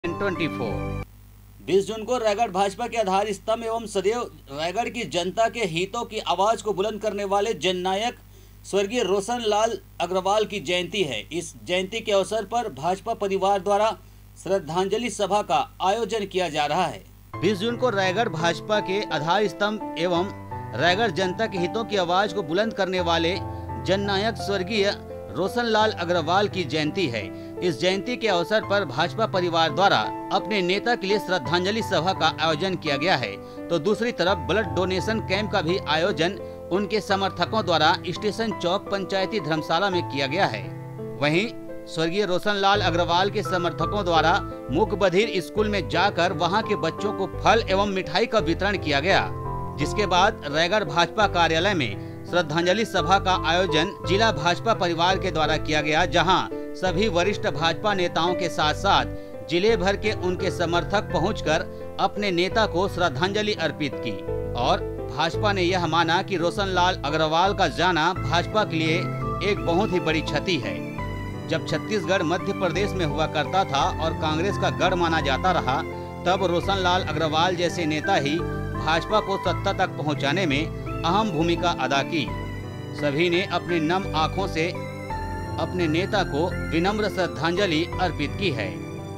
24। 20 जून को रायगढ़ भाजपा के आधार स्तंभ एवं सदैव रायगढ़ की जनता के हितों की आवाज को बुलंद करने वाले जननायक स्वर्गीय रोशन लाल अग्रवाल की जयंती है। इस जयंती के अवसर पर भाजपा परिवार द्वारा श्रद्धांजलि सभा का आयोजन किया जा रहा है। 20 जून को रायगढ़ भाजपा के आधार स्तंभ एवं रायगढ़ जनता के हितों की आवाज को बुलंद करने वाले जननायक स्वर्गीय रोशन लाल अग्रवाल की जयंती है। इस जयंती के अवसर पर भाजपा परिवार द्वारा अपने नेता के लिए श्रद्धांजलि सभा का आयोजन किया गया है, तो दूसरी तरफ ब्लड डोनेशन कैंप का भी आयोजन उनके समर्थकों द्वारा स्टेशन चौक पंचायती धर्मशाला में किया गया है। वहीं स्वर्गीय रोशन लाल अग्रवाल के समर्थकों द्वारा मूक बधिर स्कूल में जाकर वहां के बच्चों को फल एवं मिठाई का वितरण किया गया, जिसके बाद रायगढ़ भाजपा कार्यालय में श्रद्धांजलि सभा का आयोजन जिला भाजपा परिवार के द्वारा किया गया, जहां सभी वरिष्ठ भाजपा नेताओं के साथ साथ जिले भर के उनके समर्थक पहुंचकर अपने नेता को श्रद्धांजलि अर्पित की। और भाजपा ने यह माना कि रोशन लाल अग्रवाल का जाना भाजपा के लिए एक बहुत ही बड़ी क्षति है। जब छत्तीसगढ़ मध्य प्रदेश में हुआ करता था और कांग्रेस का गढ़ माना जाता रहा, तब रोशन लाल अग्रवाल जैसे नेता ही भाजपा को सत्ता तक पहुंचाने में अहम भूमिका अदा की। सभी ने अपनी नम आंखों से अपने नेता को विनम्र श्रद्धांजलि अर्पित की है।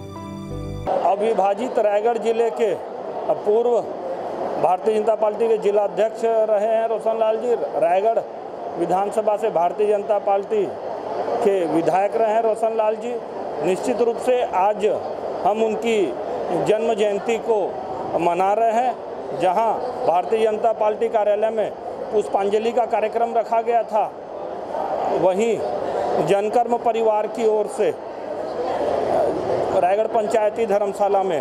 अविभाजित रायगढ़ जिले के पूर्व भारतीय जनता पार्टी के जिला अध्यक्ष रहे हैं रोशन लाल जी। रायगढ़ विधानसभा से भारतीय जनता पार्टी के विधायक रहे हैं रोशन लाल जी। निश्चित रूप से आज हम उनकी जन्म जयंती को मना रहे हैं, जहां भारतीय जनता पार्टी कार्यालय में पुष्पांजलि का कार्यक्रम रखा गया था। वहीं जनकर्म परिवार की ओर से रायगढ़ पंचायती धर्मशाला में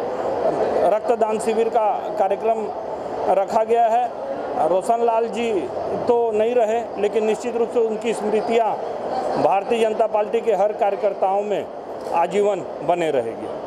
रक्तदान शिविर का कार्यक्रम रखा गया है। रोशन लाल जी तो नहीं रहे, लेकिन निश्चित रूप से उनकी स्मृतियां भारतीय जनता पार्टी के हर कार्यकर्ताओं में आजीवन बने रहेगी।